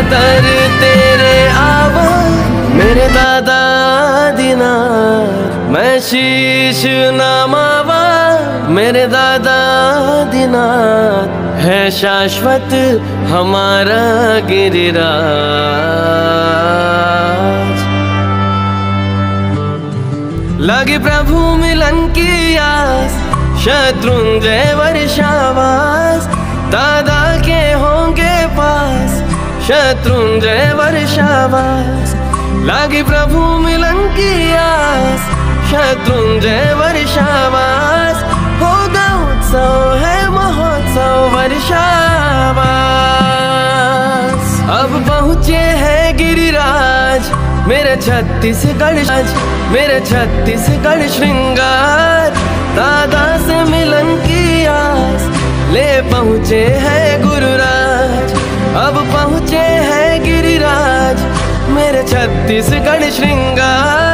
दर तेरे आवा मेरे दादा दीनार, मैं शीश नमावा मेरे दादा दीनार, है शाश्वत हमारा गिरिराज। लगी प्रभु मिलन की आस, शत्रुंजय वर्षावास, दादा के होंगे पास शत्रुंजय वर्षावास। लगी प्रभु मिलन की आस, शत्रुंजय वर्षावास, होगा उत्सव है महोत्सव वर्षावास। अब पहुँचे हैं गिरिराज मेरे छत्तीसगढ़, मेरे छत्तीसगढ़ श्रृंगार, दादा से मिलन की आस ले पहुँचे हैं गुरुराज। अब पहुँचे हैं गिरिराज मेरे छत्तीसगढ़ श्रृंगार,